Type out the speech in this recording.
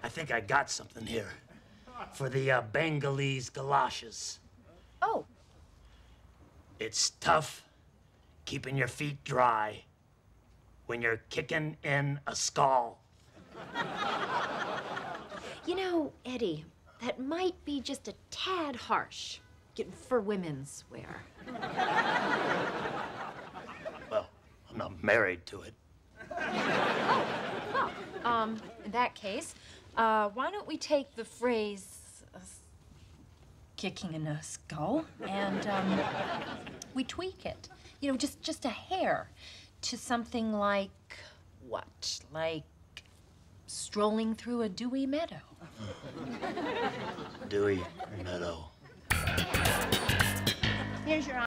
I think I got something here for the Bengalese galoshes. Oh. It's tough keeping your feet dry when you're kicking in a skull. You know, Eddie, that might be just a tad harsh for women's wear. Well, I'm not married to it. In that case, why don't we take the phrase kicking in a skull and we tweak it, you know, just a hair to something like what? Like strolling through a dewy meadow. Dewy meadow. Here's your